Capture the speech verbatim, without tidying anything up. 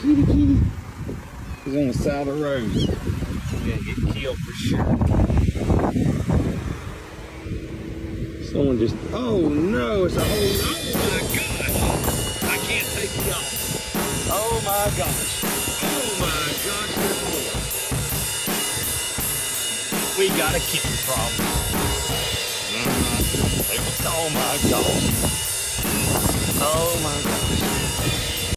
kitty, kitty. He's on the side of the road. He's gonna get killed for sure. Someone just, oh no, it's a whole, oh my gosh. I can't take you off. Oh my gosh. Oh my gosh, there's more. We got a kitten problem. Uh, oh my gosh. Oh my gosh.